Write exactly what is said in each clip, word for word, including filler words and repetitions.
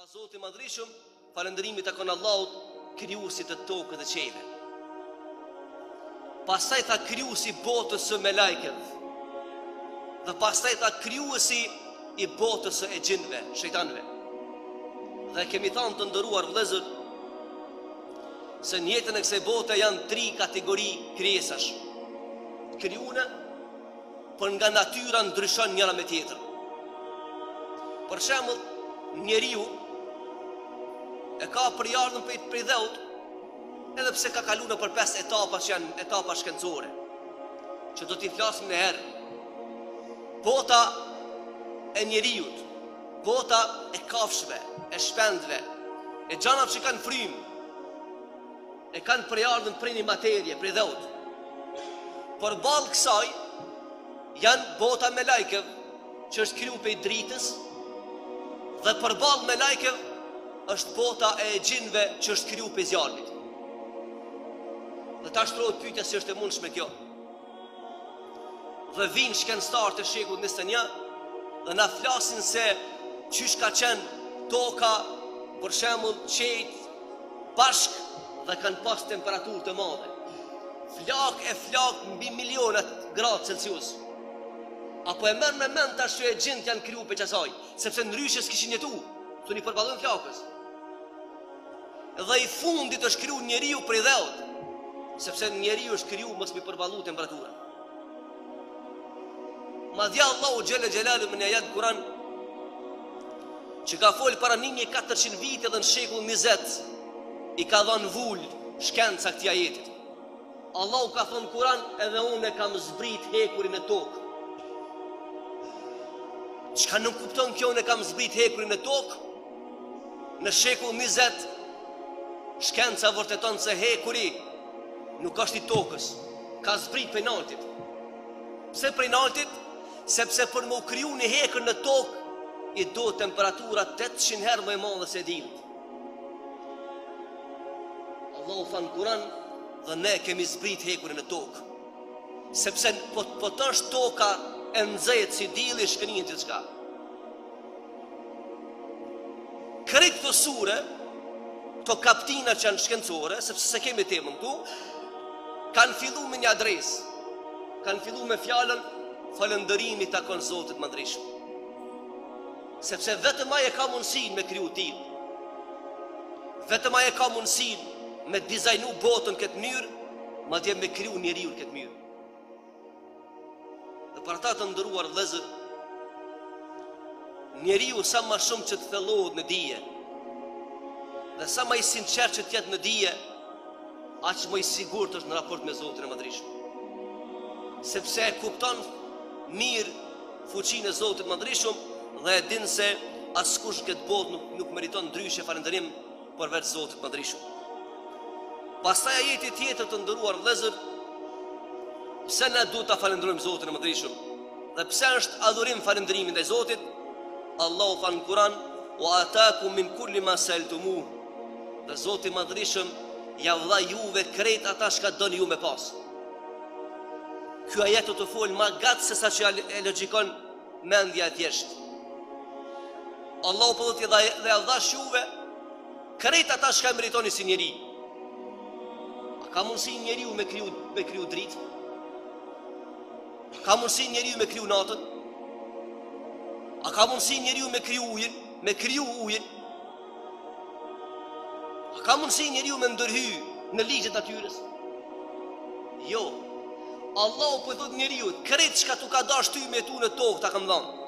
Zoti Madhrishëm, falëndërimi takon Allahut, krijuesit të tokës dhe qiellit. Pastaj tha krijuesi botës së melajkeve. Dhe pastaj tha krijuesi i botës së e gjinëve, shejtanëve. Dhe kemi thënë të nderuar vëllezër se në jetën e kësaj bote janë tri kategori krijesash. Krijuara, por nga natyra ndryshon njëra me tjetrën. Për shembull, njeriu e ka përjardhën për i dheut, edhe pse ka kalu në për pesë etapa që janë etapa shkencore, që do t'i flasim në herë. Bota e njeriut, bota e kafshëve, e shpendve, e gjanat që kanë frymë, e kanë përjardhën për një materje, për i dheut. Por balë kësaj, janë bota me lajkev, që është kriju për i dritës, dhe për balë me lajkev, është bota e gjinëve që është kriju për zjarmit. Dhe ta shtrohet pyetja se është e mundshme kjo. Dhe vinë shkencëtarë të shekullit njëzet e një dhe na flasin se çish ka qenë toka, për shembull, qetë bashk dhe kanë pas temperaturë të mëdha. Flak e flak mbi milionat gradë Celsius. Apo e merr me mend tash që e gjinët janë kriju për qasaj, sepse ndryshe s'kishin jetu, të një përballojnë flakës. Dhe i fundit është kriju njeriu për i dheut, sepse njeriu është kriju mos mi përballu temperatura. Madje Allahu xhelle xhelalu në ajet Kur'an që ka folë para një mijë e katërqind vite dhe në shekull njëzet i ka dhënë vull shkenca këtij ajetit. Allahu ka thënë Kur'an, edhe unë e kam zbrit hekurin e tokë. Çka nuk kupton kjo, unë e kam zbrit hekurin e tokë? Në shekull njëzet shkenca vërteton se hekuri nuk është i tokës, ka zbrit prej naltit. Pse prej naltit? Sepse për më kriju një hekër në tokë, i do temperatura tetëqind herë më e madhe se diellit. Allahu than Kur'an, dhe ne kemi zbrit hekurin në tokë. Sepse po, po të është toka e nxehtë si dielli, shkënien gjithçka. Krejt këto sure, këto kaptina që janë shkencore, sepse se kemi temën këtu, kanë fillu me një adresë, kanë fillu me fjalën falëndërimi takon Zotit Madhrishëm. Sepse vetëm ai e ka mundësinë me kriju t'il, vetëm ai e ka mundësinë me dizajnu botën këtë mënyrë, madje me kriju njeriu këtë mënyrë. Dhe për ata të nderuar vëllezër, njeriu sa më shumë që të thellohet në dije, dhe sa më i sinqert që të jetë në dije, aq më i sigurt është në raport me Zotin e Madhrishëm. Sepse e kupton mirë fuqinë e Zotit Madhrishëm dhe e din se askush këtë botë nuk, nuk meriton ndryshe falënderim përveç Zotit Madhrishëm. Pastaj ajeti tjetër të nderuar vëllezër, pse ne duhet ta falënderojmë Zotin e Madhrishëm dhe pse është adhurim falënderimi ndaj Zotit? Allahu tha në Kur'an, wa atakum min kulli ma sa'altumuh. Dhe Zoti i Madhrishëm ja dha juve krejt ata çka doni ju me pas. Ky ajet do të fol më gat se sa që e logjikon mendja e thjeshtë. Allahu po thotë dhe ja dha juve krejt ata çka meritoni si njeri. A ka mundsi njeriu me kriju me kriju dritë? Ka mundsi njeriu me kriju natën? A ka mundsi njeriu me kriju ujin, me kriju ujin? A ka mundsi njeriu me ndërhy në ligjet e natyrës? Jo. Allahu po thot njeriu, krejt çka tu ka dash ty me tu në tokë ta kam dhënë.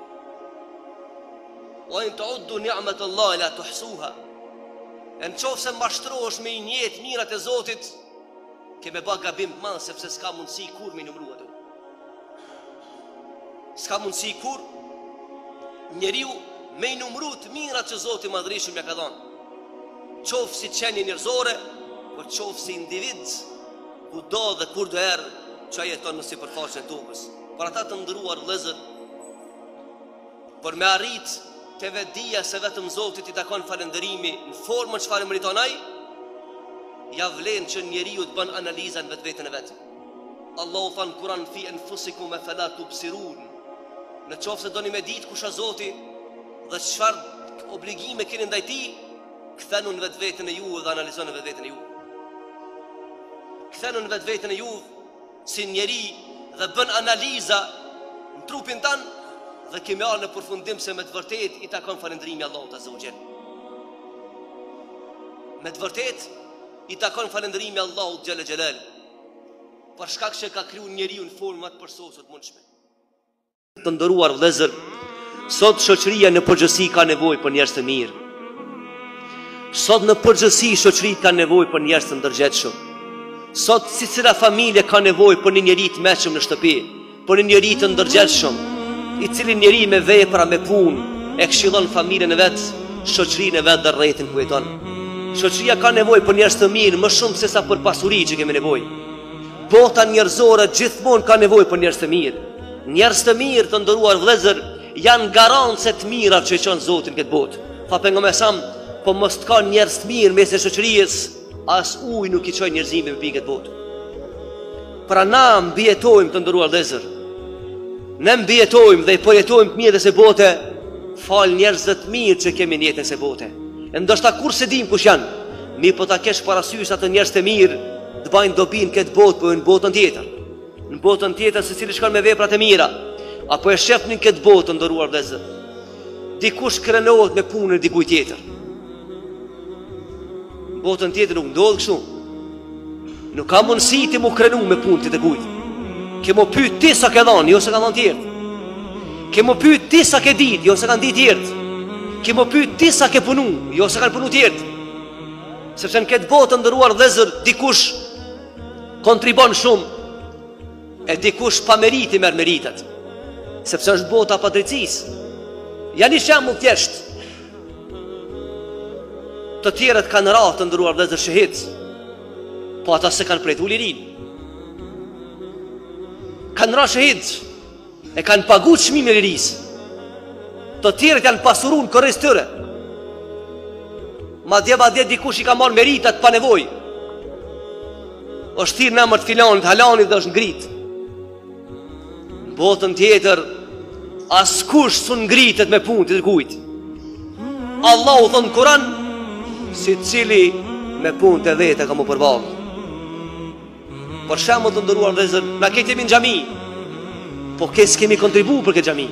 Wa in ta'uddu ni'matallahi la tuhsuha. Në qoftë se mashtrohesh me një jetë mirat e Zotit, ke me bë gabim të madh, sepse s'ka mundsi kur me numëruar ato. S'ka mundsi kur njeriu me i numëru të mirat që Zoti i Madhrishëm ja ka dhënë. Qoftë si qenie njerëzore, por qoftë si individ, kudo dhe kur do erë që jeton në sipërfaqen e tokës. Për ata të nderuar vëllezër, për me arrit të vetdia se vetëm Zotit i takon falënderimi në formën çfarë meriton ai, ja vlen që njeriu të bën analizën vetveten e vet. Allahu than Kur'an fi anfusikum fala tubsirun. Në qoftë se doni me ditë kush është Zoti dhe çfarë obligime keni ndaj tij, kthenu në vetveten e juve dhe analizoni vetveten e juve. Kthenu në vetveten e juve si njeri dhe bën analiza në trupin tanë dhe kemi ardhur në përfundim se me të vërtet i takon falëndrimi Allahut Azza wa Jall. Me të vërtet i takon falëndrimi Allahut Xhalla Xhelal, për shkak se ka krijuar njeriu në forma të përsosur të mundshme. Të nderuar vëllezër, sot shoqëria në përgjithësi ka nevojë për njerëz të mirë. Sot në përgjithësi shoqëria ka nevojë për njerëz të ndërgjegjshëm. Sot secila familje ka nevojë për një njeri të mëshëm në shtëpi, për një njeri të ndërgjegjshëm, i cili njeri me vepra, me punë e këshillon familjen e vet, shoqërinë e vet dhe rrethin ku jeton. Shoqëria ka nevojë për njerëz të mirë më shumë se sa për pasuri që kemi nevojë. Bota njerëzore gjithmonë ka nevojë për njerëz të mirë. Njerëz të mirë, të nderuar vëllezër, janë garancë të mira që i çon Zoti në këtë botë. Tha pejgamberi sa, po mos të ka njerëz të mirë mes shoqërisë, as ujë nuk i çojë njerëzimin në këtë botë. Pra na mbijetojmë, të nderuar vëllezër. Ne mbijetojmë dhe i përjetojmë të mirë se bote, fal njerëzve të mirë që kemi në jetën e bote. E ndoshta kur se dim kush janë, mi po ta kesh parasysh atë njerëz të mirë të bajnë dobi në këtë botë, po në botën tjetër. Në botën tjetër se cili shkon me veprat e mira, apo e shef në këtë botë, të nderuar vëllezër. Dikush krenohet me punën e dikujt tjetër. Në botën tjetër nuk ndodh kështu. Nuk ka mundësi ti mu krenu me punën e dikujt. Ke mo pyet ti sa ke dhënë, jo se ka dhënë tjerë. Ke mo pyet ti sa ke ditë, jo se kanë ditë tjerë. Ke mo pyet ti sa ke punu, jo se kanë punu tjerë. Sepse në këtë botë, të nderuar vëllezër, dikush kontribon shumë e dikush pa meriti merr meritat. Sepse është bota pa drejtësisë. Ja një shembull thjesht. Të tjerët kanë rrahë, të nderuar vëllezër, shahid, po ata se kanë pritur lirin. Kanë rrahë shahid, e kanë paguar çmimin e lirisë. Të tjerët janë pasuruar në korrez tyre. Madje madje dikush i ka marrë meritat pa nevojë. Është thirrë në emër të filanit, halanit dhe është ngrit. Në botën tjetër askush s'u ngritet me punë të kujt. Allahu thon në Kur'an, secili me punë të vetë ka më përballë. Për shembull, të nderuar vëllezër, na këtë jemi në xhami, po kes kemi kontribuar për këtë xhami.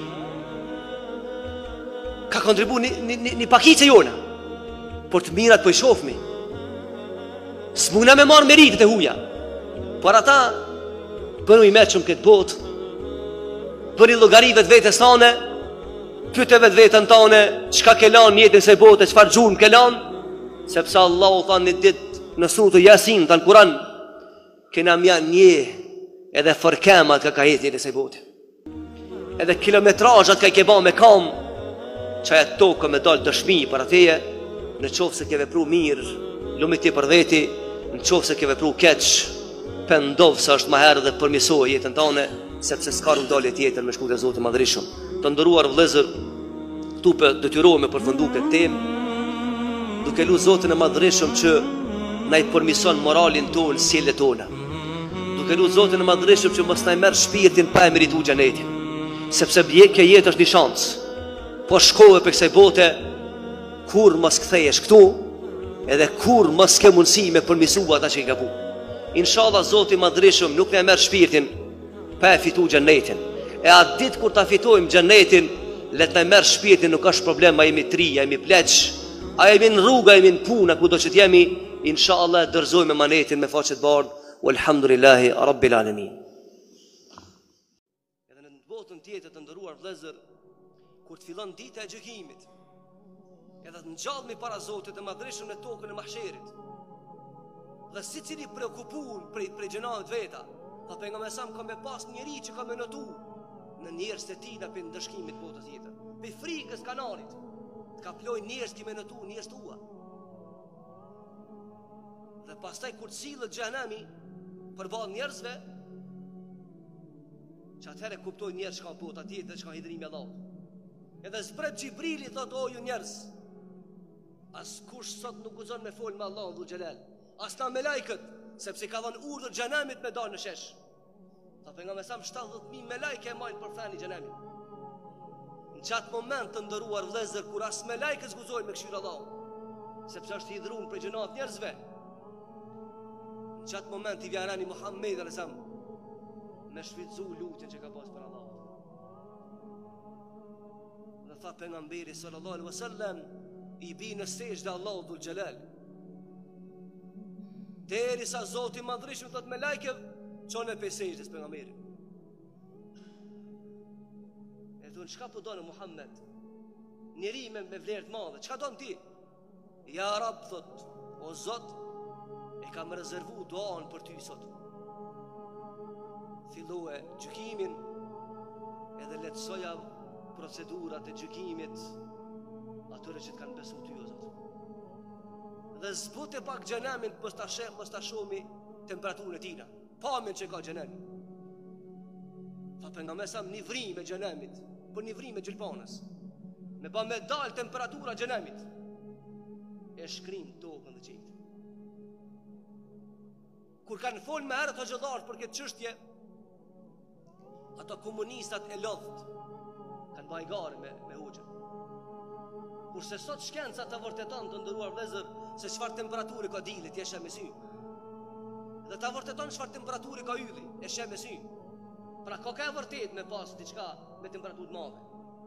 Ka kontribuar një, një, një pakicë jona, por të mirat po i shohmi. S'muna me marrë meritet e huja, por ata bënu i meqëm këtë botë, bëni llogari vetë vetës tane, pyete vetë vetën tane, çka ke lanë jetën se bote, çfarë gjurmë ke lanë, sepse Allahu tha një ditë në surën Yasin, në Kur'an, kena mja një edhe fërkemat ka ka jetë jetën se bote. Edhe kilometrajat ka i ke ba me kam, që e tokë me dalë dëshmi për ateje, në qofë se ke vepru mirë, lume ti për veti, në qofë se ke vepru keq, pëndovë se është ma herë dhe përmisoj jetën tane, sepse s'ka rrugë dalje tjetër me shkute Zotë Madhrishëm. Të ndëruar vëllezër, këtu për detyrohemi me përfundu këtë temë, duke lu Zotën e Madhrishëm që na i përmison moralin tonë, sjelljet tona. Duke lu Zotën e Madhrishëm që mos na i merr shpirtin pa e merituar xhenetin, sepse kjo jetë është një shans. Po shkove për kësaj bote, kur mos kthehesh këtu, edhe kur mos ke mundësi me përmisu ata që i ka bu. Inshallah Zoti i Madhrishëm nuk na merr shpirtin pa e fituar xhenetin. E atë ditë kur ta fitojmë xhenetin, le të na merr shpirtin, nuk është problem, a jemi tri, a jemi pleq, a jemi në rrugë, a jemi në punë, kudo që t'jemi, inshallah dorëzojmë manetin me faqe të bardhë. Walhamdulillahi rabbil alamin. Edhe në botën tjetër të nderuar vëllezër, kur të fillon dita e gjykimit, edhe të ngjallmi para Zotit të Madhrishëm në tokën e mahsherit, dhe si cili preokupuar prej prej gjënave të veta, tha pejgamberi sa ka me pas njëri që ka me notu në njerëz të tina për ndëshkimit botës tjetër, për frikës kanalit, të ka ploj njerëz që me notu njerëz tua. Dhe pastaj kur cilët xhenami përballë njerëzve, që atëherë kuptoj njerëz që ka bota tjetër, që ka hidrimi Allahut. Edhe zbret Gjibrili thot, o ju njerëz, as kush sot nuk guxon me fol me Allahun dhul xhelal, as na me lajkët, sepse ka dhënë urdhër xhenamit me dalë në shesh. Tha pejgamberi sa shtatëdhjetë mijë me lajke e majnë për thani xhenamit. Në qatë moment të ndëruar vëllezër, kur as me lajkës guzojnë me këshirë Allah, sepse është hidhrun për gjënat njerëzve, në qatë moment i vjarani Muhammed a.s. me shfrytzu lutjen që ka pas për Allah. Dhe tha pejgamberi sallallahu alaihi wasallam, i bi në sejdë Allahu dhul xhelal, derisa Zoti i Madhreshëm thot me lajkev, çonë pe sejdës pejgamberit. E thonë, çka po donë Muhammed? Njeri me, me vlerë të madhe, çka don ti? Ja Rab, thot, o Zot, e kam rezervu duan për ty sot. Filloi gjykimin, edhe letësoja procedurat e gjykimit atyre që të kanë besu ty, o Zot. Dhe zbute pak xhenemin, mos ta sheh, mos ta shohmi temperaturën e tina, pamjen që ka xhenemi. Tha pejgamberi sa një vrim e xhenemit, për një vrim e gjilpanës, me ba me dal temperatura xhenemit, e shkrim tokën dhe qiejt. Kur kanë fol me herët hoxhallar për këtë çështje, ato komunistat e lodht kanë bajgare me, me hoxhën. Kurse sot shkenca të vërteton, të ndëruar vëllezër, se çfarë temperature ka dielli, ti e sheh me sy. Dhe ta vërteton çfarë temperature ka ylli, e sheh me sy. Pra ka ka vërtet me pas diçka me temperaturë të madhe.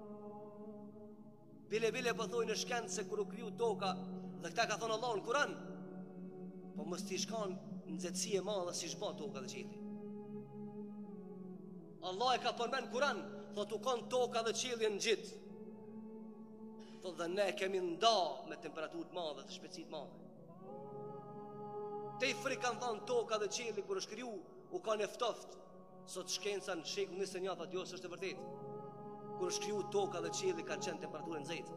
Bile bile po thojnë në shkencë se kur u kriju toka, dhe këta ka thonë Allah në Kur'an, po mos t'i shkan nxehtësi e madhe si shba toka dhe qielli. Allah e ka përmend Kur'an, thot u kon toka dhe qielli në gjith. Thot dhe ne kemi nda me temperaturë të madhe dhe shpejtësi të madhe. Te i fri kanë thonë toka dhe qielli kur është kriju, u kanë eftoft. Sot shkenca në shekull njëzet e një thot jo, s'është e vërtet. Kur është kriju toka dhe qielli kanë qenë temperaturë nxehtë.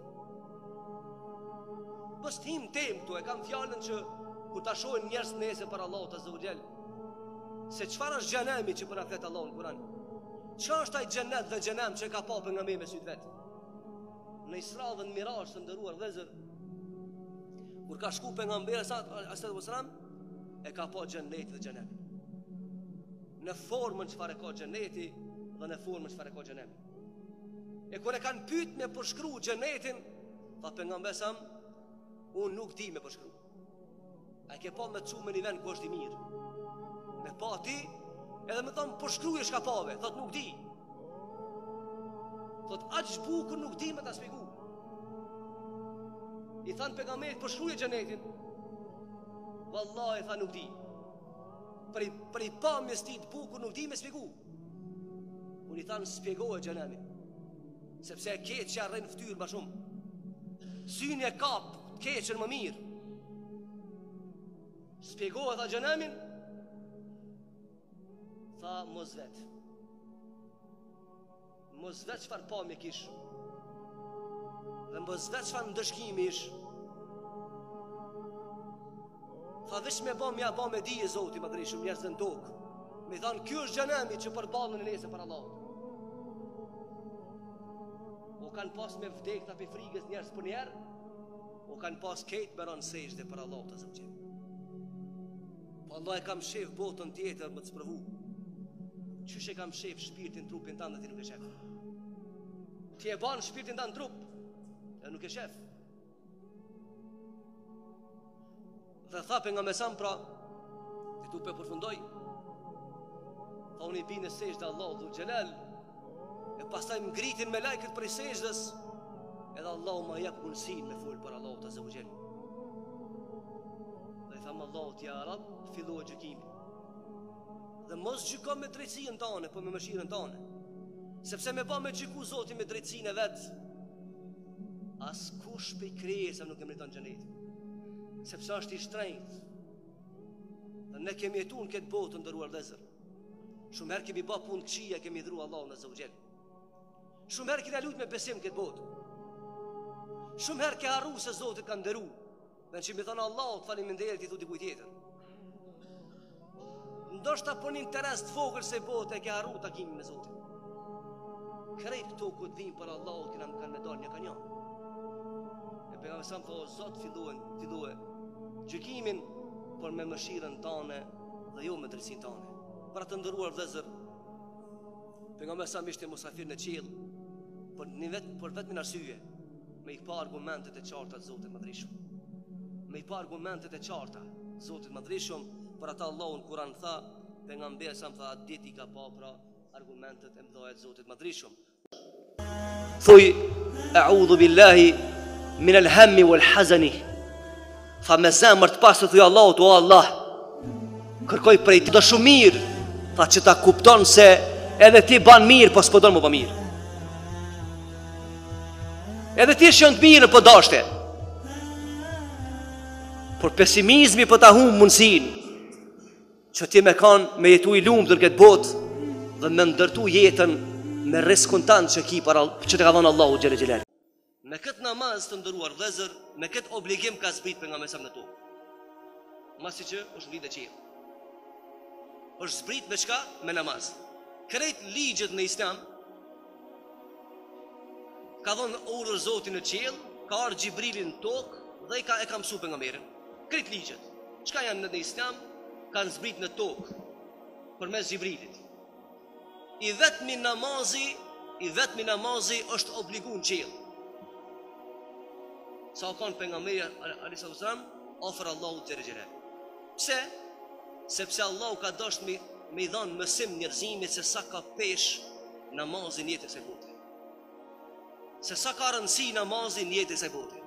Mos tim tem këtu, e kam fjalën që kur ta shohin njerëz nesër për Allahut azza wa jall, se çfarë është xhenemi që po na flet Allahu në Kur'an. Çfarë është ai xhenet dhe xhenem që ka pa pejgamberi me syt vet? Në Isra dhe në Miraj të ndëruar vëllezër, kur ka shku pejgamberi sallallahu alaihi wasallam, e ka pa xhenetin dhe xhenemin. Në formën çfarë ka xheneti dhe në formën çfarë ka xhenemi. E kur e kanë pyet me përshkruaj xhenetin, tha pejgamberi sa unë nuk di me përshkru. A ke pa me të me një vend ku është i mirë, me pa ti, edhe me thonë përshkruaj shka pave, thot nuk di. Thot aq bukur nuk di me ta shpjegu. I thanë pejgamberit përshkruaj xhenetin, vallahi tha nuk di. Për i, për i pa me sti të bukur nuk di me shpjegu. Unë i thanë shpjegohet xhenemin, sepse e keq që arren ftyrë ma shumë. Syni e kap keqën më mirë. Shpjegohet tha xhenemin, tha mos vet. Mos vet çfarë pa me kish. Dhe mos vet çfarë ndëshkimi ish. Tha vesh me bom ja bom me dije Zoti më drejt shumë njerëz në tokë. Me thanë ky është xhenemi që përballën e nesër për Allahut. O kanë pas me vdek ta pe frikës njerëz për njerë, o kanë pas ketë me ranë sejdë për Allahut azza wa jall. Po Allah e kam shef botën tjetër më të sprovu. Qysh e kam shef shpirtin, trupin tanë dhe ti nuk e shef. Ti e ban shpirtin tanë trup, e nuk e shef. Dhe tha për nga mesam pra, ti tu pe përfundoj, tha unë i bi në sejdë Allah dhul xhelal, e pastaj më ngritin me lajkët për i sejdës, edhe Allah ma jep mundësin me full për Allahut azza wa jall. Dhe i thamë Allahut ja Rab, filloi gjykimi. Dhe mos gjyko me drejtsinë tane, po me mëshirën tane. Sepse me ba me gjyku Zoti me drejtsinë e vet, as kush pe krijesa nuk e meriton xhenetin. Sepse është i shtrenjtë. Dhe ne kemi jetu në këtë botë ndëruar vëllezër. Shumë herë kemi ba punë këqija, kemi dhuru Allahun azza wa jall. Shumë herë kena lujt me besim këtë botë. Shumë herë ke harru se Zoti ka nderu. Dhe që mi thonë Allahut faleminderit i thu dikujt tjetër. Ndoshta për një interes të vogël se botë e ke harru takimin me Zotin. Krejt këto ku të dhimë për Allahut kena më kanë me dalë një ka një. E për nga mësam thë o Zot filluën, filluën gjykimin, por me mëshirën tane dhe jo me drejtsinë tane. Pra të ndëruar vëllezër, pejgamberi sa ishte musafir në qiell, për një vet për vetëm arsye, me i pa argumentet e qarta të Zotit Madhreshëm. Me i pa argumentet e qarta Zotit Madhreshëm, për ata Allahu në Kur'an tha, pejgamberi sa më tha, ditë i ka pa pra argumentet e mëdha të Zotit Madhreshëm. Thuj, a'udhu billahi min al-hammi wal-hazani. Tha me zemër të pastë thuj Allahut, o Allah, kërkoj prej ti do shumë mirë, tha që ta kupton se edhe ti ban mirë, po s'po don më bë mirë. Edhe ti shën të mirë po dashte. Por pesimizmi po ta humb mundsinë që ti me kanë me jetu i lumtur këtë botë dhe me ndërtu jetën me riskun tanë që ki para që të ka dhënë Allahu xhelel xhelal. Me këtë namaz të ndëruar vëllezër, me këtë obligim ka zbrit pejgamberi sa në tokë. Masi që është vite qiell. Është zbrit me çka? Me namaz. Krejt ligjet në Islam ka dhënë urë Zoti në qiell, ka ardhur Xhibrili në tokë dhe i ka e ka mësuar pejgamberin. Krejt ligjet. Çka janë në Islam kanë zbrit në tokë përmes Xhibrilit. I vetmi namazi, i vetmi namazi është obliguar në qiell. Sa u kanë pejgamberi alayhis salam, ofër Allahu xhelel xhelal. Pse? Sepse Allahu ka dashur me me i dhënë mësim njerëzimit se sa ka pesh namazi në jetën e botë. Se sa ka rëndësi namazi në jetën e botë.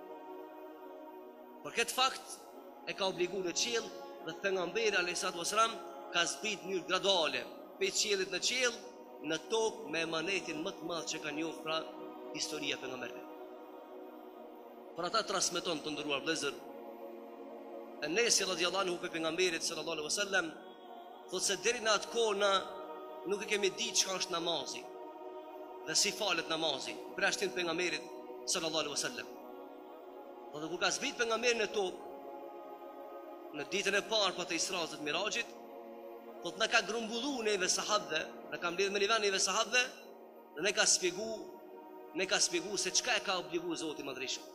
Për këtë fakt e ka obliguar në qiell dhe pejgamberi alayhis salam ka zbrit në mënyrë graduale pe qiellit në qiell në tokë me emanetin më të madh që ka njohur pra historia e pejgamberit. Për ata transmeton të ndëruar vëllezër, Enesi radhiyallahu anhu pe pejgamberit sallallahu alaihi wasallam thotë se deri në atë kohë na nuk e kemi ditë çka është namazi dhe si falet namazi për ashtin pejgamberit sallallahu alaihi wasallam. Dhe kur ka zbrit pejgamberi në tokë në ditën e parë pas të Isras dhe të Mirajit, thotë na ka grumbulluar neve sahabëve, na ka mbledhur me nivan neve sahabëve dhe ne ka shpjeguar, ne ka shpjeguar se çka e ka obliguar Zoti i Madhreshëm.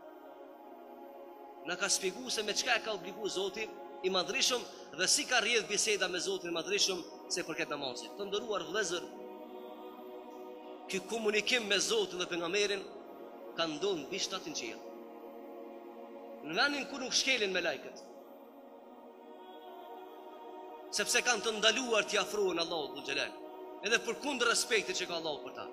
Na ka shpjeguar se me çka e ka obliguar Zoti i Madhreshëm dhe si ka rrjedh biseda me Zotin e Madhreshëm se përket namazit. Të nderuar vëllezër, ky komunikim me Zotin dhe pejgamberin ka ndodhur mbi shtatin qiell. Në vendin ku nuk shkelin me lajket, sepse kanë të ndaluar t'i afrohen Allahut dhul xhelal, edhe përkundër respektit që ka Allahu për ta.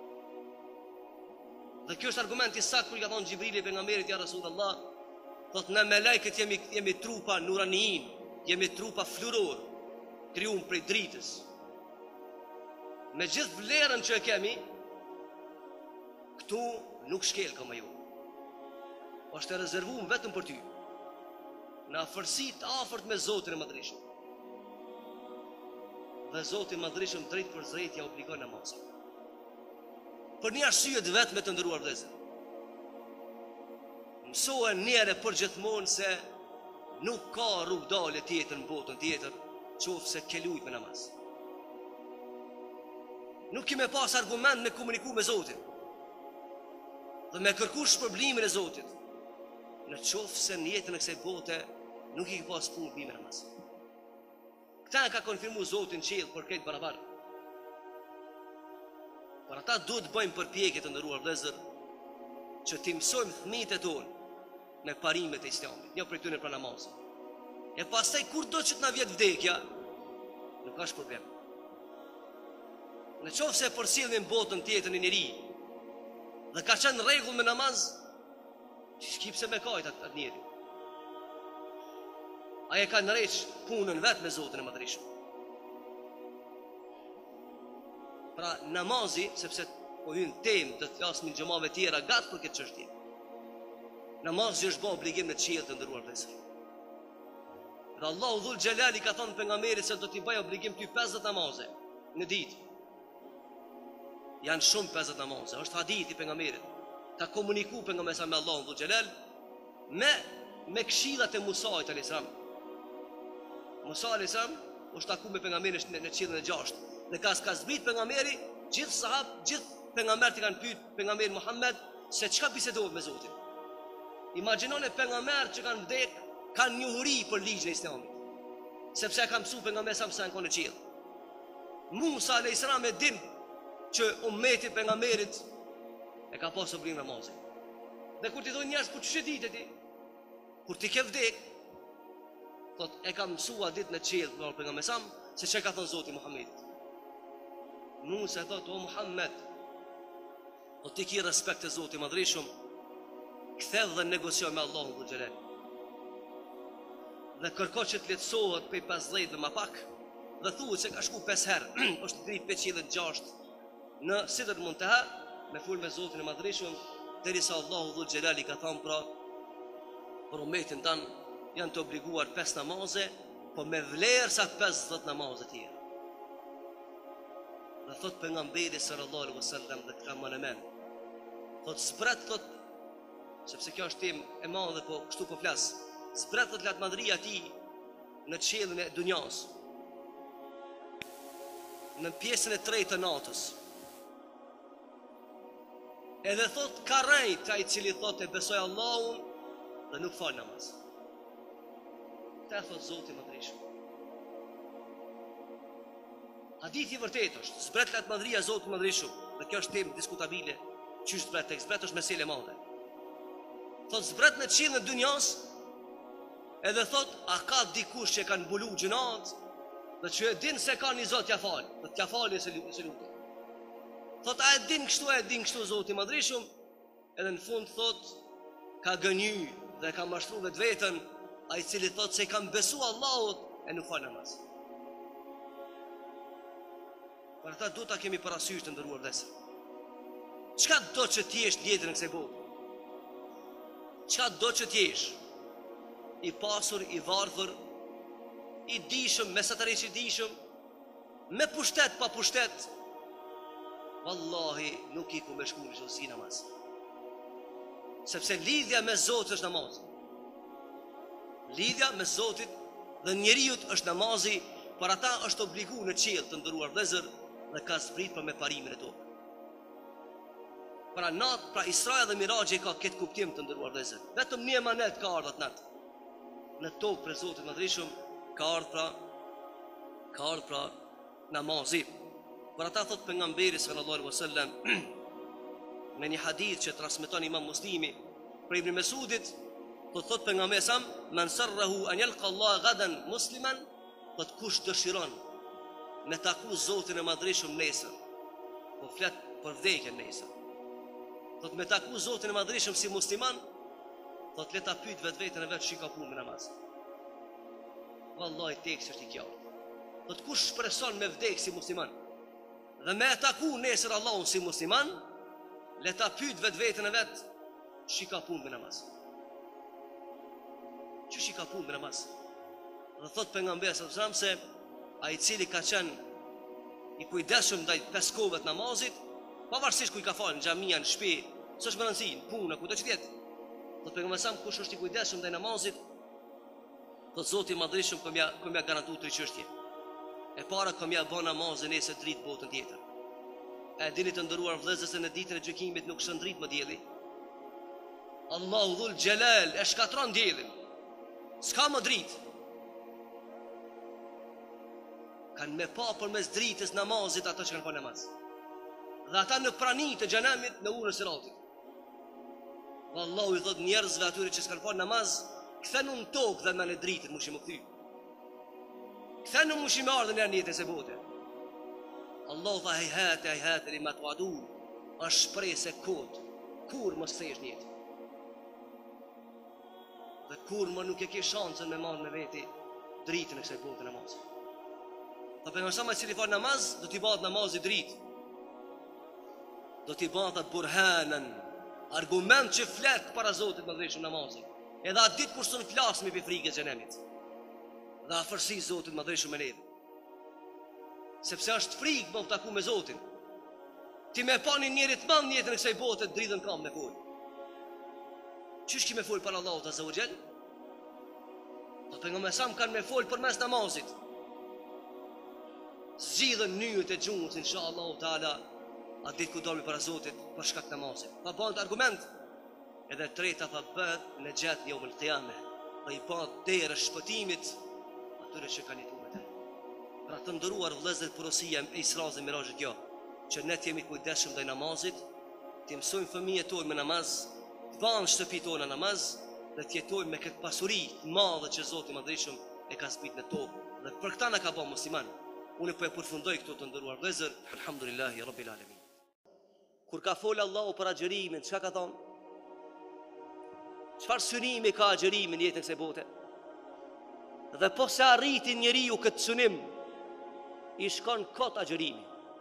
Dhe kjo është argumenti i saktë kur i ka thonë Xhibrili pejgamberit ja Rasulullah, thotë ne me lajket jemi jemi trupa nuraniin, jemi trupa fluror, krijuar prej dritës. Me gjithë vlerën që e kemi, këtu nuk shkel ka më ju. Është e rezervuar vetëm për ty. Në afërsi të afërt me Zotin e Madhreshëm. Dhe Zoti i Madhreshëm drejt për drejt ja obligon namazin. Për një arsye të vetme të nderuar vëllezër. Mësohen njëre për gjithmonë se nuk ka rrugë dalje tjetër në botën tjetër, qoftë se ke lujt me namaz. Nuk kime pas argument me komuniku me Zotin dhe me kërku shpërblimin e Zotit, në qoftë se në jetën e kësaj bote nuk i ke pas punë bime me namaz. Këta ka konfirmu Zotin qiell për këtë barabar. Por ata duhet bëjmë përpjekje të nderuar vëllezër që t'i mësojmë fëmijët e tonë me parimet e Islamit, jo për tyre për namazin. E pastaj kur do që të na vjet vdekja, nuk ka problem. Në qoftë se përcjellim botën tjetër në njeri dhe ka qenë rregull me namaz, shkipse me kajt atë njeri. Ai e ka ndreq punën vetë me Zotin e Madhreshëm. Pra namazi, sepse po hyn temë të flasim në xhamave tjera gat për këtë çështje. Namazi është bë obligim në qiell të ndëruar vëllezër. Dhe Allahu dhul xhelali ka thënë pejgamberit se do t'i bëj obligim ty pesëdhjetë namaze në ditë. Janë shumë pesëdhjetë namaze, është hadith i pejgamberit. Ka komunikuar pejgamberi sa me Allahun dhul xhelal me me këshillat e Musait alayhis salam. Musa alayhis salam u shtaku me pejgamberin në, në qiellin e gjashtë. Dhe ka ka zbrit pejgamberi, gjithë sahab, gjithë pejgamberët i kanë pyet pejgamberin Muhammed se çka bisedoi me Zotin. Imagjinoni pejgamberët që kanë vdek kanë njohuri për ligjin e Islamit, sepse ka mësuar pejgamberi sa mëson në qiell. Musa alayhis salam e din që ummeti pejgamberit e ka pasur obligim namazit. Dhe kur ti thonë njerëz po ç'e ditë ti? Kur ti ke vdek, thot e ka mësua ditën e qiellt për pejgamberin sam se çka ka thënë Zoti Muhamedit. Musa thot o Muhammed, o ti ki respekt të Zotit Madhreshëm, kthedh dhe negocio me Allahun dhul xhelal. Dhe kërko që të letësohet për pesëdhjetë dhe më pak, dhe thuhet se ka shku pesë herë, është dritë pesëqind e gjashtë në Sidrat Muntaha me fol me Zotin e Madhreshëm, derisa Allahu dhul xhelal i ka thënë pra për ummetin tan janë të obliguar pesë namaze, po me vlerë sa pesëdhjetë namaze tjera. Dhe thot pejgamberi sallallahu alaihi wasallam dhe ka më në mend. Thot zbret thot, sepse kjo është temë e madhe, po kështu po flas. Zbret thot latmadria ti në qiellin e dunjas. Në pjesën e tretë të natës. Edhe thot ka rejt ai i cili thot e besoj Allahun dhe nuk fal namaz. Te thot Zoti i Madhreshëm. Hadithi vërtet është, zbret latmadria e Zotit Madhreshëm, dhe kjo është temë diskutabile, çysh zbret tek zbret është meselë e madhe. Thot zbret në qiellin e dunjas, edhe thot a ka dikush që kanë mbulu gjunat, dhe që e din se ka një Zot ja fal, dhe t'ja falë se lutet. Thot a e din kështu, a e din kështu Zoti i Madhreshëm, edhe në fund thot ka gënjy dhe ka mashtru vetveten ai i cili thot se i kanë besu Allahut e nuk fal namaz. Për ata du ta kemi parasysh të ndëruar vëllezër. Çka do që t'jesh tjetër në kësaj bote? Çka do që t'jesh? I pasur, i varfër, i dishëm, mesatarisht i dishëm, me pushtet pa pushtet, wallahi nuk i ku me shku në gjësi namaz. Sepse lidhja me Zotit është namaz. Lidhja me Zotit dhe njeriut është namazi, për ata është obligu në qiell të ndëruar vëllezër dhe ka zbrit për me parimin e tokë. Pra natë, pra Isra dhe Miraxhi ka këtë kuptim të ndëruar vëllezër. Vetëm një emanet ka ardhur atë natë. Në tokë për Zotin Madhreshëm ka ardhur pra ka ardhur pra namazi. Për ata thot pejgamberi sallallahu alaihi wasallam në një hadith që transmeton Imam Muslimi për Ibn Mesudit, po thot pejgamberi sam man sarrahu an yalqa Allah gadan musliman, thot kush dëshiron me taku Zotin e Madhreshëm nesër, po flet për vdekjen nesër. Thot me taku Zotin e Madhreshëm si musliman, thot le ta pyet vetveten e vet çka punë me namaz. Wallahi teksti është i qartë. Thot kush shpreson me vdek si musliman dhe me taku nesër Allahun si musliman, le ta pyet vetveten e vet çka punë me namaz. Çka punë me namaz? Dhe thot pejgamberi sallallahu alajhi wasallam se ai i cili ka qenë i kujdesshëm ndaj pesë kohëve të namazit, pavarësisht ku i ka falë në xhamia, në shtëpi, s'është më rëndësi, në punë, kudo që jetë. Thot pejgamberi sa kush është i kujdesshëm ndaj namazit, thot Zoti i Madhreshëm kam ja kam ja garantuar tre çështje. E para kam ja bën namazin nesër dritë botën tjetër. E dini të nderuar vëllezër se në ditën e gjykimit nuk shën dritë më dielli. Allahu dhul xhelal e shkatron diellin. S'ka më dritë. Kanë me pa për mes dritës namazit ata që kanë pa namaz. Dhe ata në prani të xhenemit në urën e siratit. Wallahu i thot njerëzve atyre që s'kan pa namaz, kthenu në tokë dhe me në dritën mushi më kthy. Kthenu mushi më ardhen në jetën e bote. Allahu tha hejhate, hejhate lima tuadun, është shpresë e kot, kur mos kthehesh në jetë. Dhe kur më nuk e ke shansën me marrë me veti dritën e kësaj bote namaz. Dhe për nësa me cili falë namaz, do t'i bëhet namazi dritë. Do t'i bëhet atë burhanën, argument që fletë para Zotit Madhreshëm namazi. Edhe atë ditë kur së në flasmi për frikës xhenemit. Dhe afërsi Zotit Madhreshëm me neve. Sepse është frikë më taku me Zotin. Ti me pa një njerit madh në jetën e kësaj bote, dritën kam me folë. Qysh ki me folë për Allahut Azza wa Jall? Do pejgamberi sa kanë me folë përmes namazit. Zgjidhen nyjet e xhunës inshallah taala atë ditë ku dolmi para Zotit për shkak të namazit. Pa bën argument. Edhe treta pa bëhet në gjatë një umul qiyamah. Pa i pa derë shpëtimit atyre që kanë jetuar me të. Pra të nderuar vëllezër, porosia e Isra dhe Miraxhit kjo, që ne jemi kujdesshëm ndaj namazit, të mësojmë fëmijët tonë me namaz, të banë shtëpitë tona namaz dhe të jetojmë me këtë pasuri të madhe që Zoti i Madhërisht e ka zbritur në tokë. Dhe për këtë na ka bërë musliman. Unë po e përfundoj këtu të nderuar vëllezër, alhamdulillahi rabbil alamin. Kur ka folë Allahu për agjërimin, çka ka thonë? Çfarë synimi ka agjërimi në jetën e kësaj bote? Dhe po se arriti njeriu këtë synim, i shkon kot agjërimi.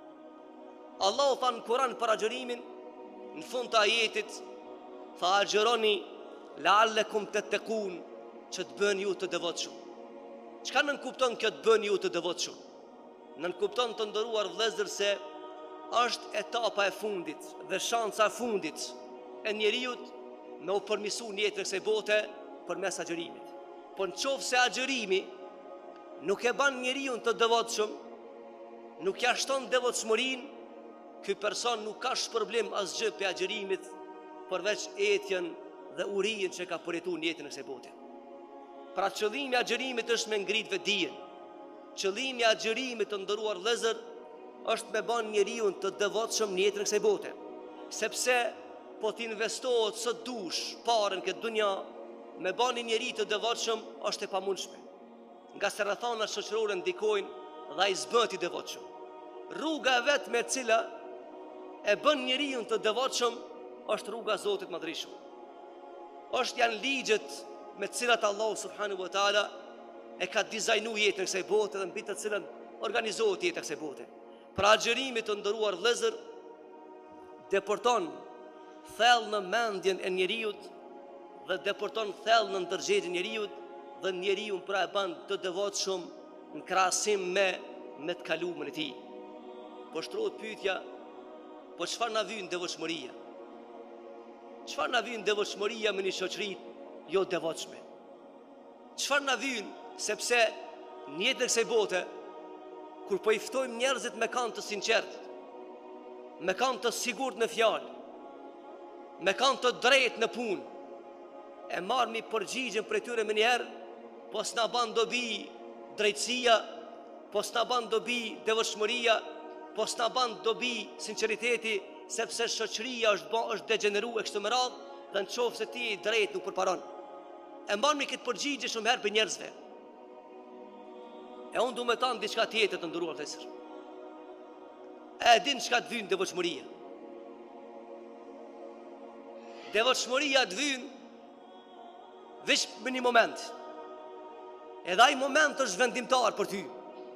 Allahu tha në Kur'an për agjërimin, në fund të ajetit, tha agjëroni la'allakum tattaqun, që të bën ju të devotshëm. Çka nën kupton kjo të bën ju të devotshëm? Nën kupton të nderuar vëllezër se është etapa e fundit dhe shanca e fundit e njeriu me u përmirësu në jetën e kësaj bote përmes agjërimit. Po në qoftë se agjërimi nuk e bën njeriu të devotshëm, nuk ja shton devotshmërinë, ky person nuk ka shpërblim asgjë pe agjërimit përveç etjen dhe urinë që ka përjetuar në jetën e kësaj bote. Pra qëllimi i agjërimit është me ngrit vetdijen. Qëllimi i agjërimit të nderuar vëllezër është me bën njeriu të devotshëm në jetën e kësaj bote. Sepse po të investohet së dush parën këtë dunja, me bën një njeri të devotshëm është e pamundshme. Nga se rrethana shoqërore ndikojnë dhe ai s'bëhet i devotshëm. Rruga e vet me cila e bën njeriu të devotshëm është rruga e Zotit Madhërisht. Është janë ligjet me të cilat Allahu subhanahu wa taala e ka dizajnuar jetën e kësaj bote dhe mbi të cilën organizohet jeta e kësaj bote. Pra agjërimi të nderuar vëllezër deporton thellë në mendjen e njeriu dhe deporton thellë në ndërgjegjën e njeriu dhe njeriu pra e bën të devotshëm në krahasim me me të kaluamën e tij. Po shtrohet pyetja, po çfarë na vjen devotshmëria? Çfarë na vjen devotshmëria me një shoqëri jo devotshme? Çfarë na vjen sepse në jetën e kësaj bote kur po i ftojmë njerëzit me kanë të sinqert, me kanë të sigurt në fjalë, me kanë të drejtë në punë, e marrmi përgjigjen për tyre më njëherë, po s'na ban dobi drejtësia, po s'na ban dobi devotshmëria, po s'na ban dobi sinqeriteti, sepse shoqëria është bë, është degeneruar kështu me radhë, dhe në qoftë se ti i drejt nuk përparon. E marrmi këtë përgjigje shumë herë për njerëzve. E unë du me tanë diçka tjetër të nderuar vëllezër. E din çka të vjen devotshmëria. Devotshmëria të vjen veç në një moment. Edhe ai moment është vendimtar për ty.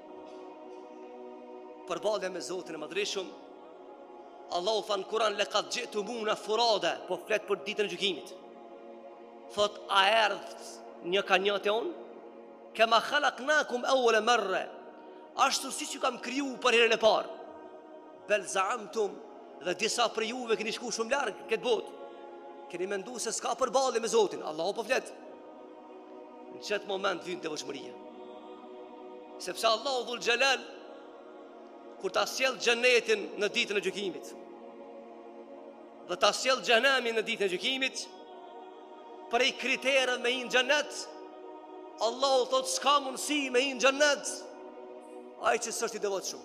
Përballje me Zotin e Madhërisht, Allahu tha në Kur'an laqad ji'tumuna furada, po flet për ditën e gjykimit. Thot a erdh një kanjate on? Kema khalaqnakum awwala marra, ashtu siç ju kam kriju për herën e parë. Bel za'amtum, dhe disa për juve keni shku shumë larg këtë botë. Keni menduar se s'ka përballje me Zotin. Allahu po flet. Në çet moment vjen devotshmëria. Sepse Allahu dhul xhelal kur ta sjell xhenetin në ditën e gjykimit dhe ta sjell xhenemin në ditën e gjykimit, prej kriterëve me një xhenet, Allahu thot s'ka mundësi me një xhenet ai që s'është i devotshëm.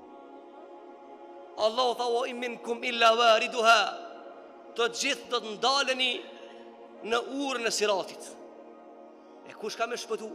Allahu tha wa in minkum illa wariduha, të gjithë do të ndaleni në urën e siratit. E kush ka me shpëtu?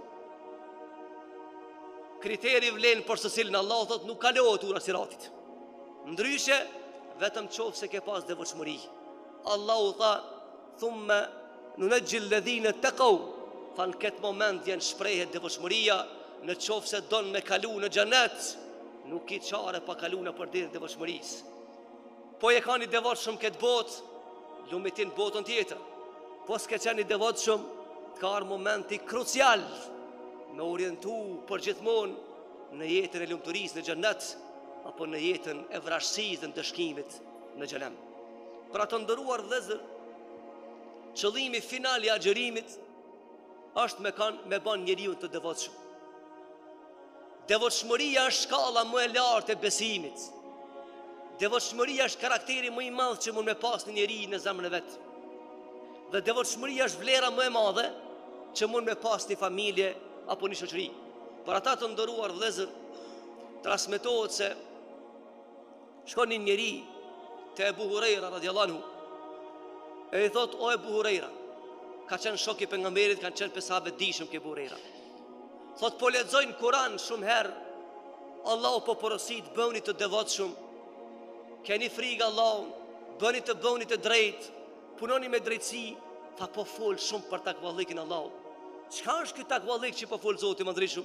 Kriteri vlen për së cilin Allahu thot nuk kalohet ura siratit. Ndryshe, vetëm qoftë se ke pas devotshmëri. Allahu tha thumma nunajjil ladhina taqaw, fa në këtë moment vjen shprehet devotshmëria, në qoftë se don me kalu në xhenet, nuk i çare pa kalu në përderë devotshmërisë. Po e kanë i devotshëm këtë botë, lumitin botën tjetër. Po s'ke qenë i devotshëm, ka arë momenti krucial me orientu për gjithmonë në jetën e lumturisë në xhenet apo në jetën e vrasësisë dhe ndëshkimit në xhenem. Pra të nderuar vëllezër, qëllimi final i agjërimit është me kanë me bën njeriu të devotshëm. Devotshmëria është shkalla më e lartë e besimit. Devotshmëria është karakteri më i madh që mund me pas në njeri në zemrën e vet. Dhe devotshmëria është vlera më e madhe që mund me pas një familje apo një shoqëri. Për ata të nderuar vëllezër, transmetohet se shkon një njeri te Ebu Hurajra radhiyallahu anhu. E i thot, o Ebu Hurajra, ka qenë shok i pejgamberit, kanë qenë pesave dishëm ke Ebu Hurajra. Thot, po lexojnë Kur'an shumë herë, Allahu po porosit, bëni të devotshëm, keni frikë Allahun, bëni të bëni të drejtë, punoni me drejtësi. Tha, po fol shumë për takvallikin Allahut. Çka është ky takvallik që po fol Zoti më drejtshëm?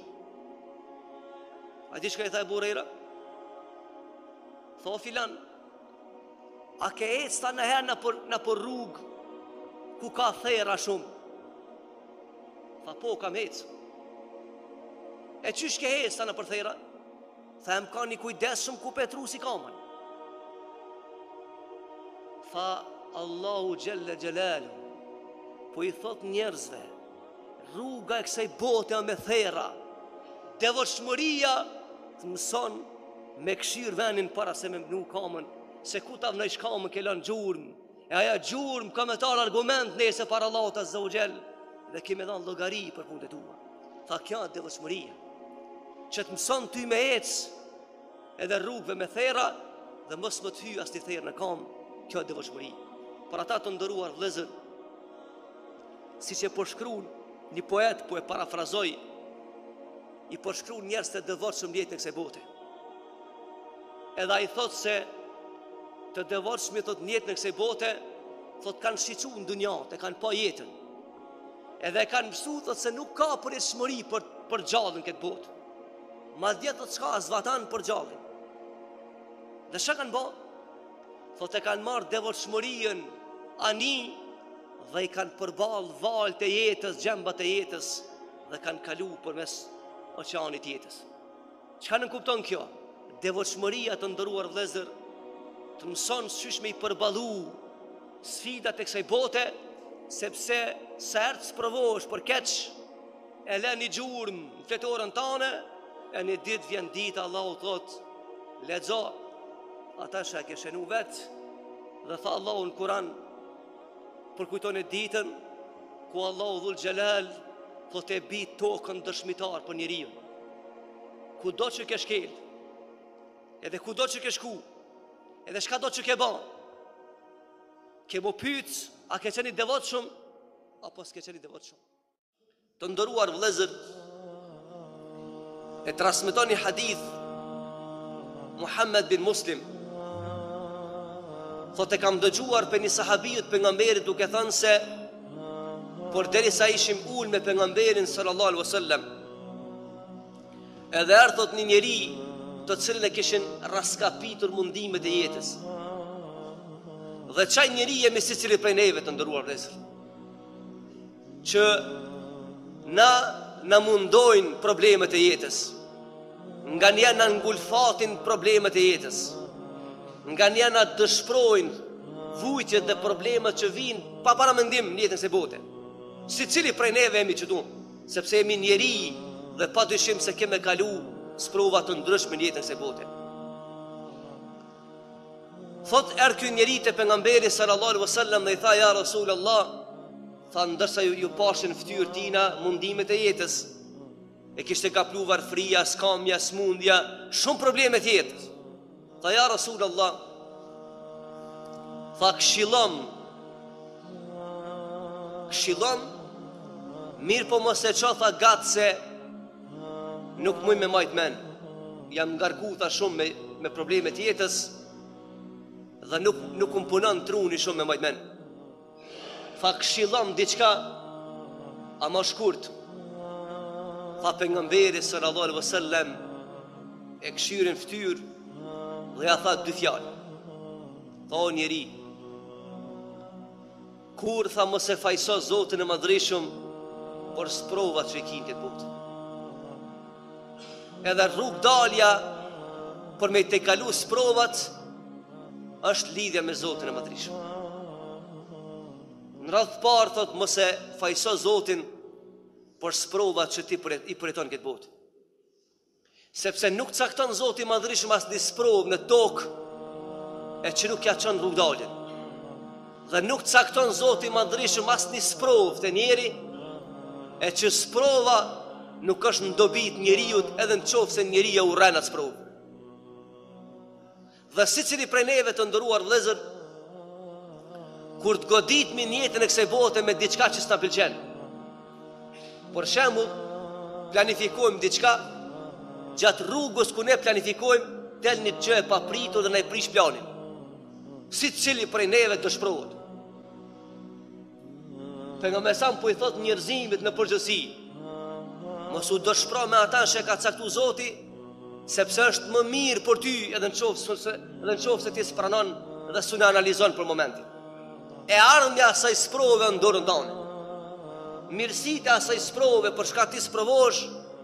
A di çka i tha Ebu Hurajra? Tha, o filan, a ke ecë ta në herë në për, në për rrugë ku ka thera shumë? Tha, po, kam ecë. E qysh ke ecë ta në për thera? Tha, em ka një kujdes shumë ku petru si kamën. Tha, Allahu Gjelle Gjelalu po i thot njerëzve, rruga e kësaj bote me thera, devotshmëria të mëson me këshir venin para se me mnu kamën, se ku ta vnëjsh kamën ke lënë gjurmë, e aja gjurmë ka me tar argument nese para Allahut Azza wa Jall, dhe ki me dhanë llogari për punët e tua. Tha, kjo është devotshmëria, që të mëson ty me ecë edhe rrugëve me thera, dhe mos më të hy as ti therë në kamë. Kjo është devotshmëria. Për ata të ndëruar vëllezër, siç e përshkruan një poet, po e parafrazoj, i përshkruan njerëz të devotshëm në jetën e kësaj bote. Edhe ai thotë se të devotshmit thot në jetën e kësaj bote, thot kanë shiquar në dunja, e kanë pa jetën. Edhe kanë mësuar thot se nuk ka përjetshmëri për për gjallën këtë botë. Madje thot s'ka as vatan për gjallën. Dhe çka kanë bërë? Thot e kanë marrë devotshmërinë ani dhe i kanë përballë valët e jetës, gjembat e jetës dhe kanë kalu përmes oqeanit të jetës. Çka nuk kupton kjo? Devotshmëria të nderuar vëllezër të mëson sysh me i përballu sfidat e kësaj bote, sepse sa herë të sprovohesh për keq, e lën një gjurmë në fletorën tane, e një ditë vjen dita, Allahu thot, lexo, ata që e ke shenu vetë, dhe tha Allahu në Kur'an, përkujton e ditën, ku Allahu Dhul Gjelal, thot e bit tokën dëshmitar për njeriu. Kudo që ke shkel, edhe kudo që ke shku, edhe shka do që ke ba, ke mo pyt, a ke qeni devotshëm, apo s'ke qeni devotshëm. Të ndëruar vëllezër, e transmeton një hadith Muhammed bin Muslim, thot e kam dëgjuar për një sahabijut pejgamberit duke thënë se por derisa ishim ul me pejgamberin sallallahu alaihi wasallam, edhe erdhot një njeri të cilën e kishin raskapitur mundimet e jetës. Dhe çaj njeri jemi secili prej neve të ndëruar vëllezër, që na na mundojnë problemet e jetës, nga njerë na ngulfatin problemet e jetës, nga njerë na dëshprojnë vujtjet dhe problemet që vinë pa paramendim në jetën se bote. Si cili prej neve jemi që dunë, sepse jemi njeri dhe pa dyshim se keme kalu sprova të ndryshme në jetën se bote. Thot erë ky njeri të pejgamberi sallallahu alaihi wasallam dhe i tha, ja Rasulullah, tha ndërsa ju, ju pashin fytyrë tina mundimet e jetës, e kishte kaplu varfria, skamja, smundja, shumë probleme të jetës. Tha ja Rasulullah, tha këshillom, këshillom, mirë po mos e qa tha gatë se nuk muj me majt men, jam ngarku tha shumë me, me probleme të jetës dhe nuk, nuk më punon truni shumë me majt men. Tha këshillom diçka, ama shkurt. Tha pejgamberi sallallahu alaihi wasallam e këshirin fytyr dhe ja tha dy fjalë. Tha o njeri, kur tha mos e fajso Zotin e madhreshëm por sprovat që i kinë këtë botë. Edhe rrug dalja për me te kalu sprovat është lidhja me Zotin e madhreshëm. Në radhë parë thot mos e fajso Zotin por sprovat që ti i përjeton këtë botë. Sepse nuk cakton Zoti i madhreshëm as një sprov në tokë e që nuk ja çon rrugdaljen. Dhe nuk cakton Zoti i madhreshëm as një sprov të njeri e që sprova nuk është në dobit njeriut edhe në qofë se njeria u rren atë sprovë. Dhe si cili prej neve të ndëruar vëllezër, kur të goditmi në jetën e kësaj bote me diçka që s'na pëlqen. Për shembull, planifikojmë diçka, gjatë rrugës ku ne planifikojmë, del një gjë e papritur dhe na i prish planin. Si cili prej neve të shprohet. Pejgamberi sa po i thot njerëzimit në përgjithësi, mos u dëshpëro me ata që ka caktuar Zoti, sepse është më mirë për ty edhe në qoftë se edhe në qoftë se ti s'pranon dhe s'u analizon për momentin. E ardhmja asaj sprove në dorën tonë. Mirësitë e asaj sprove për shkak ti sprovosh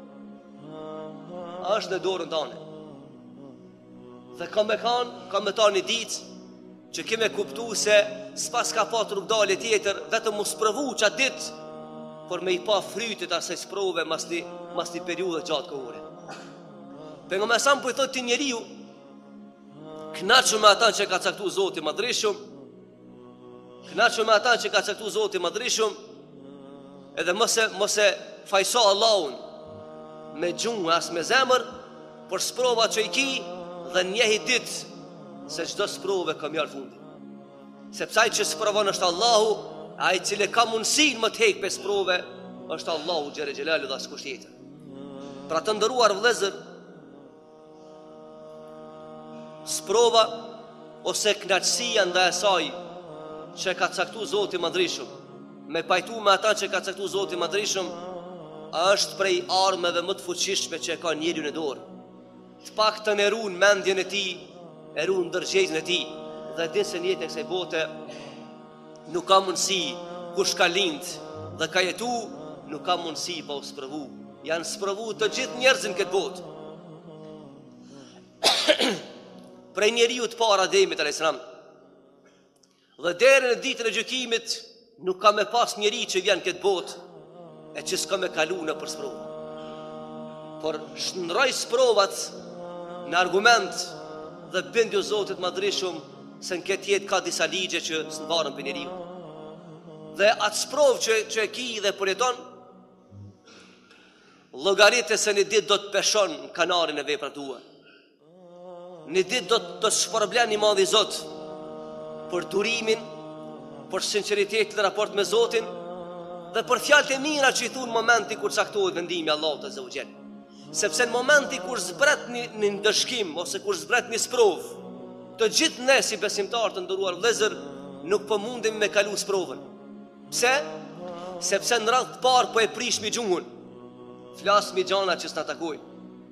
është në dorën tonë. Dhe kam me kanë, kam me ta një ditë që keme kuptu se s'pas ka pa të rrugdalje tjetër, vetëm mu sprovu qatë ditë, por me i pa frytit asaj sprove mas një, mas një periudhe gjatë kohore. Pejgamberi sa po i thotë ti njeriu, kënaqur me ata që ka caktuar Zoti Madhreshëm, kënaqur me ata që ka caktuar Zoti Madhreshëm, edhe mos e mos e fajso Allahun me gjuhë as me zemër, por sprova që i ki dhe njehi ditë se çdo sprove ka mjar fundi. Sepse ai që sprovon është Allahu, ai i cili ka mundësinë më të heq pe sprove është Allahu xhere xhelalu dhe askush tjetër. Pra të nderuar vëllezër, sprova ose knaqësia ndaj asaj që ka caktuar Zoti Madhreshëm, me pajtu me ata që ka caktuar Zoti Madhreshëm, është prej armëve më të fuqishme që e ka njeriu në dorë. Të paktën e ruan mendjen e tij, e ruan ndërgjegjën e tij, dhe din se në jetën e kësaj bote nuk ka mundësi kush ka lind dhe ka jetu, nuk ka mundësi pa u sprovu. Janë sprovu të gjithë njerëzit në këtë botë. Prej njeriu të para Ademit alayhis salam, dhe deri në ditën e gjykimit nuk ka me pas njeri që vjen këtë botë e që s'ka me kalu në për sprova. Por shndroj sprovat në argument dhe bindju Zotit Madhreshëm se në këtë jetë ka disa ligje që s'mbarën për njeriu. Dhe atë sprov që, që e ki dhe përjeton, llogaritë se një ditë do të peshon në kanarin e veprat tua. Një ditë do të të shpërblen një madhi Zot për durimin, për sinceritetin në raport me Zotin dhe për fjalët e mira që i thunë momenti kur caktohet vendimi Allahut azza wa jall. Sepse në momenti kur zbret një, një ndëshkim ose kur zbret një sprov, të gjithë ne si besimtar të nderuar vëllezër nuk po mundemi me kalu sprovën. Pse? Sepse në radhë të parë po e prishmi gjuhën, flasmi gjana që s'na takojnë.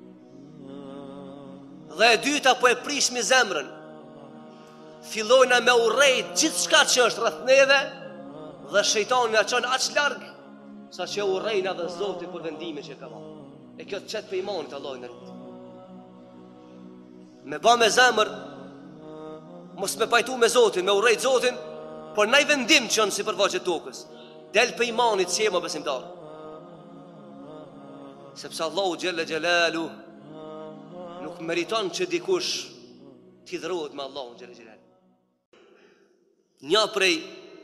Dhe e dyta po e prishmi zemrën, fillojna me urrejt gjithë shka që është rreth neve dhe shejtani na çon aq larg sa që urrejna dhe Zoti për vendimin që ka marrë. E kjo të qetë për imanit Allah në rrët. Me ba me zemër, mos me pajtu me Zotin, me urrejt Zotin, por naj vendim që në si përfaqe tokës, del për imanit që jema besimtar. Sepse Allahu Gjelle Gjelalu nuk meriton që dikush t'i dhrohet me Allahu Gjelle Gjelalu. Një prej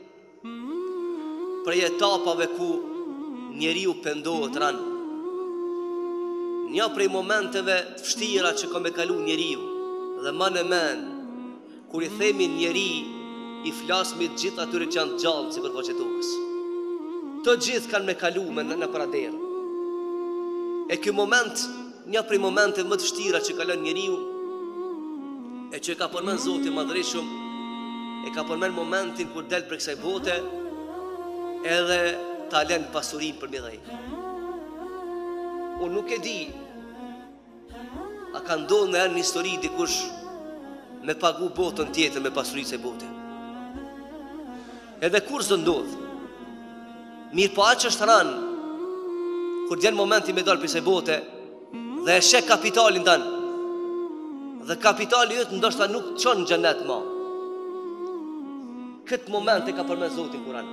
prej etapave ku njeriu pendohet ranë, një prej momenteve të vështira që ka me kalu njeriu, dhe ma në men, kur i themi njeri, i flasmi të gjithë atyre që janë gjallë si përfaqe tokës. Të gjithë kanë me kalu me në, në paraderë. E kjo moment, një prej momente më të vështira që kalon njeriu, e që e ka përmen Zoti Madhreshëm, e ka përmen momentin kur del për kësaj bote, edhe ta len pasurin për midhej. Unë nuk e di, a ka ndonë në një histori dikush me pagu botën tjetër me pasurit se bote. Edhe kur s'do ndodhë, mirë po aqë është ranë, kur djenë momenti me dalë për se bote, dhe e shek kapitalin tanë, dhe kapitali jëtë ndoshta nuk qonë në gjennet ma. Këtë moment e ka përmen Zoti Kuran.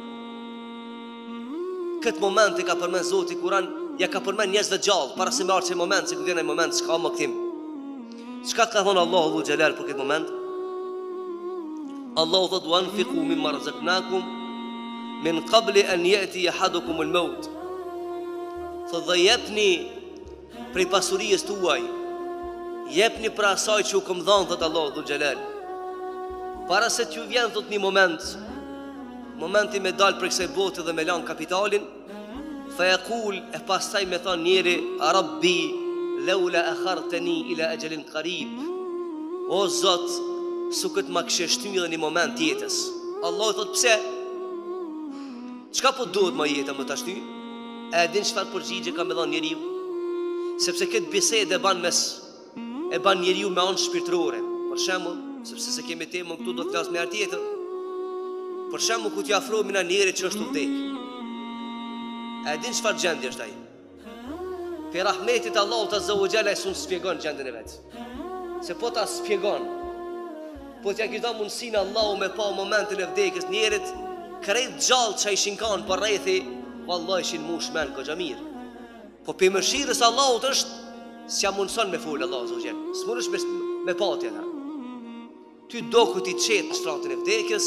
Këtë moment e ka përmen Zoti Kuran, ja ka përmen njerëz dhe gjallë, para se me arë që moment, se këtë vjen e moment, s'ka më këtim. Çka ka thonë Allahu Dhu Gjelal për këtë moment? Allahu thotë, wa anfiqu mimma razaqnakum min qabli an yati ahadukum al-maut. Thotë dhe jepni prej pasurisë tuaj, Jepni pra asaj që u kom dhanë, thot Allahu dhul xhelal. Para se t'ju vjen thot një moment, momenti me dal për kësaj bote dhe me lan kapitalin, fa yaqul, e pastaj me thon njeri, a rabbi laula akhartani ila ajalin qarib. O Zot, su këtë ma kështë shtymi dhe një moment jetës. Allah thot pse? Qka po duhet ma jetë më të ashty? E din çfarë përgjigje ka me dhanë njeriu? Sepse këtë bisede e ban mes, e ban njeriu me anë shpirtërore. Për shembull, sepse se kemi temën këtu, do të flas me herë tjetër. Për shembull, ku t'i afrohemi na njerit që është u vdek. E din çfarë gjendje është ai? Pe rahmetit Allahut azza wa jalla sun sfjegon gjendjen e vet. Se po ta sfjegon, po t'ja kishte dhënë mundësinë Allahu me pa momentin e vdekjes njerit, krejt gjallë që ishin kanë për rrethi, vallahi ishin mush men goxha mirë. Po pe mëshirës Allahut është s'ja mundson me fol Allahu azza wa jalla. S'mundesh me me patja ta. Ty do ku ti çet në shtratin e vdekjes,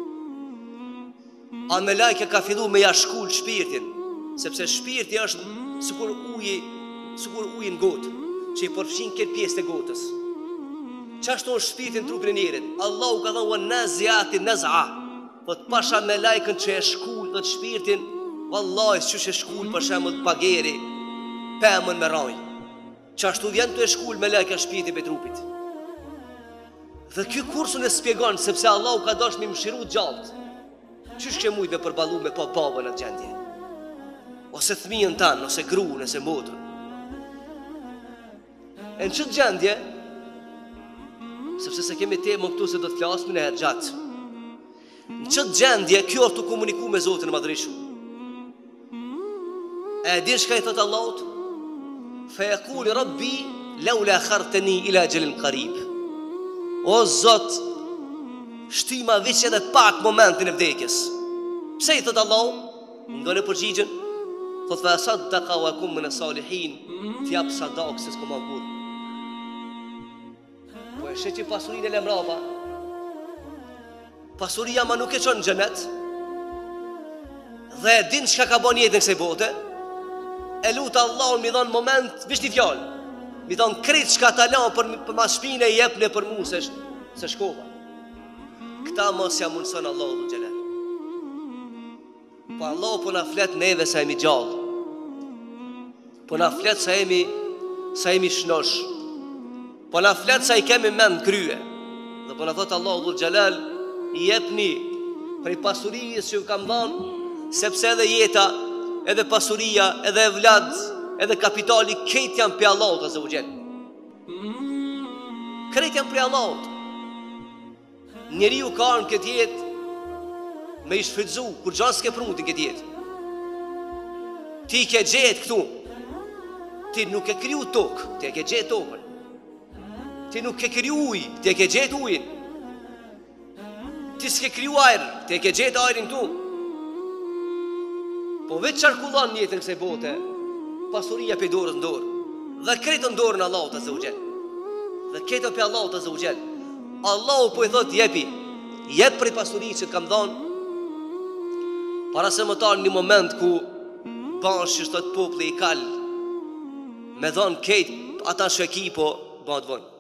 a me lajke ka fillu me ja shkull shpirtin, sepse shpirti është sikur uji, sikur uji në gotë, që i përfshin këtë pjesë të gotës. Qashtu është shpirtin trupin e njerit. Allahu ka thënë wa naziati naz'a. Po të pasha me lajkën që e shkull dhe të shpirtin, vallahi që e shkull për shembull pageri, pemën me raj. Qashtu vjen të e shkull me lajkën shpirtin për trupit. Dhe ky kursun e spjegon sepse Allahu ka dashur me mëshiru gjallët. Qysh ke mujt me përballu me pa babën atë gjendje? Ose fëmijën tanë, ose gruën, ose motrën. E në qëtë gjendje, sepse se kemi temën këtu se do të flasim në herë gjatë. Në qëtë gjendje, kjo është të komuniku me Zotin e Madhërisht. E din shka i thëtë Allahut? Fe yaqul rabbi laula akhartani ila ajalin qarib. O Zot, shtyma veç edhe pak momentin e vdekjes. Pse i thëtë Allahu? Ndone përgjigjen, thot fa saddaqa wa kum min as-salihin, t'jap sadak se s'ko ma kur. Po e sheqi pasurinë e lemrapa. Pasuria ma nuk e qonë në xhenet. Dhe din çka ka bën jetën kësaj bote. E lutë Allahun mi dhon moment, vish një fjalë. Mi dhon krejt çka ta lan për për mas shpinë e jepne për mua se se shkova. Këta mos ja mundson Allahu dhul xhelal. Po Allahu po na flet neve sa jemi gjallë. Po na flet sa jemi sa jemi shnosh. Po na flet sa i kemi mend krye. Dhe po na thot Allahu dhul xhelal, i jepni prej pasurisë që ju kam dhënë, sepse edhe jeta, edhe pasuria, edhe vlad, edhe kapitali, këtë janë për Allahut azza wa jall. Këtë janë për Allahut. Njeriu ka në këtë jetë me i shfrytzu, kur gjanë s'ke prunë të këtë jetë. Ti ke gjetë këtu, ti nuk e kriju tokë, ti e ke gjetë tokën. Ti nuk ke kriju ujë, ti e ke gjetë ujën. Ti s'ke kriju ajrë, ti e ke gjetë ajrin këtu. Po veç qarkullon njëtën kësaj bote, pasuria për dorës në dorë. Dhe kretë në dorën Allahut azza wa jall. Dhe kretë për Allahut azza wa jall. Allahu po i thot jepi, jep prej pasurisë që të kam dhënë. Para se më talë një moment ku bashkë që shtot popli i kalë, me dhënë ketë ata shëki po bëndë vënë.